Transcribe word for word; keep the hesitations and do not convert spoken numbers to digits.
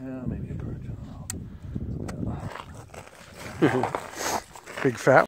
Yeah, maybe a perch. I don't know. Yeah. Big fat